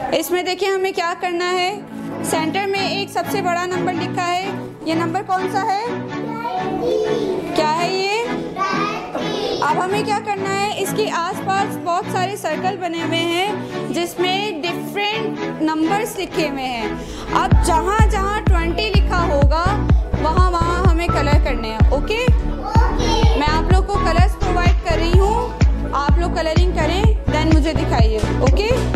इसमें देखिए हमें क्या करना है, सेंटर में एक सबसे बड़ा नंबर लिखा है, ये नंबर कौन सा है, क्या है ये। अब हमें क्या करना है, इसके आसपास बहुत सारे सर्कल बने हुए हैं जिसमें डिफरेंट नंबर्स लिखे हुए हैं। अब जहाँ जहाँ 20 लिखा होगा वहाँ वहाँ हमें कलर करने हैं। ओके, मैं आप लोग को कलर्स प्रोवाइड कर रही हूँ, आप लोग कलरिंग करें, देन मुझे दिखाइए। ओके।